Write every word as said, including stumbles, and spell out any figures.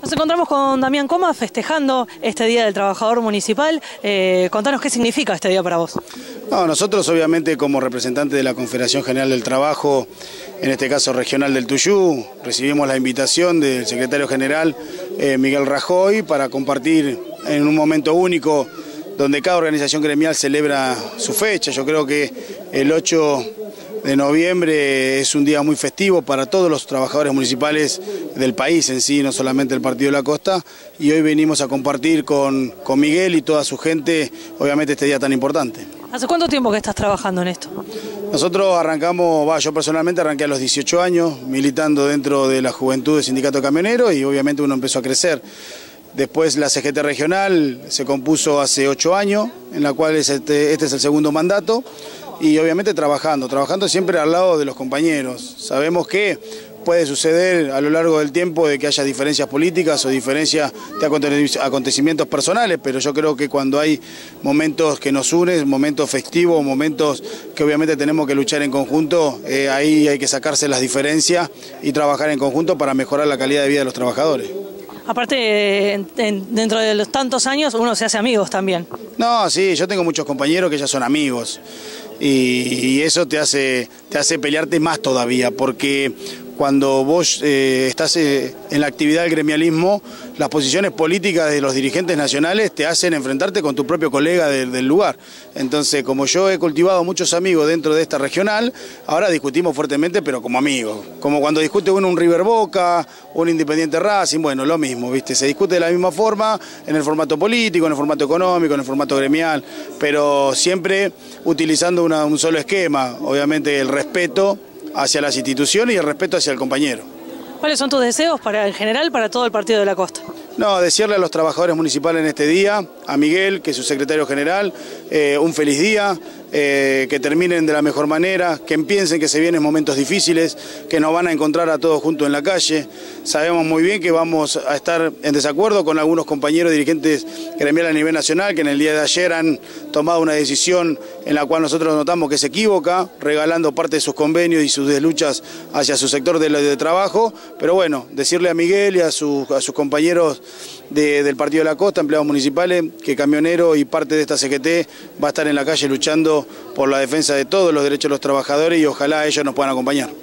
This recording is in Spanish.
Nos encontramos con Damián Coma festejando este Día del Trabajador Municipal. Eh, contanos qué significa este día para vos. No, nosotros obviamente como representantes de la Confederación General del Trabajo, en este caso regional del Tuyú, recibimos la invitación del secretario general eh, Miguel Rajoy para compartir en un momento único donde cada organización gremial celebra su fecha. Yo creo que el ocho de noviembre es un día muy festivo para todos los trabajadores municipales del país en sí, no solamente el Partido de la Costa, y hoy venimos a compartir con, con Miguel y toda su gente, obviamente, este día tan importante. ¿Hace cuánto tiempo que estás trabajando en esto? Nosotros arrancamos, va, yo personalmente arranqué a los dieciocho años, militando dentro de la juventud del sindicato camionero, y obviamente uno empezó a crecer. Después la C G T regional se compuso hace ocho años, en la cual este, este es el segundo mandato, y obviamente trabajando, trabajando siempre al lado de los compañeros. Sabemos que puede suceder a lo largo del tiempo de que haya diferencias políticas o diferencias de acontecimientos personales, pero yo creo que cuando hay momentos que nos unen, momentos festivos, momentos que obviamente tenemos que luchar en conjunto, eh, ahí hay que sacarse las diferencias y trabajar en conjunto para mejorar la calidad de vida de los trabajadores. Aparte, en, en, dentro de los tantos años uno se hace amigos también. No, sí, yo tengo muchos compañeros que ya son amigos y, y eso te hace, te hace pelearte más todavía, porque cuando vos eh, estás eh, en la actividad del gremialismo, las posiciones políticas de los dirigentes nacionales te hacen enfrentarte con tu propio colega de, del lugar. Entonces, como yo he cultivado muchos amigos dentro de esta regional, ahora discutimos fuertemente, pero como amigos. Como cuando discute uno un River Boca, un Independiente Racing, bueno, lo mismo, ¿viste? Se discute de la misma forma, en el formato político, en el formato económico, en el formato gremial, pero siempre utilizando una, un solo esquema, obviamente el respeto hacia las instituciones y el respeto hacia el compañero. ¿Cuáles son tus deseos para, en general para todo el Partido de la Costa? No, desearle a los trabajadores municipales en este día, a Miguel, que es su secretario general, eh, un feliz día, eh, que terminen de la mejor manera, que piensen que se vienen momentos difíciles, que nos van a encontrar a todos juntos en la calle. Sabemos muy bien que vamos a estar en desacuerdo con algunos compañeros dirigentes gremiales a nivel nacional, que en el día de ayer han tomado una decisión en la cual nosotros notamos que se equivoca, regalando parte de sus convenios y sus luchas hacia su sector de, de trabajo. Pero bueno, decirle a Miguel y a, su, a sus compañeros de, del Partido de la Costa, empleados municipales, que Camionero y parte de esta C G T va a estar en la calle luchando por la defensa de todos los derechos de los trabajadores y ojalá ellos nos puedan acompañar.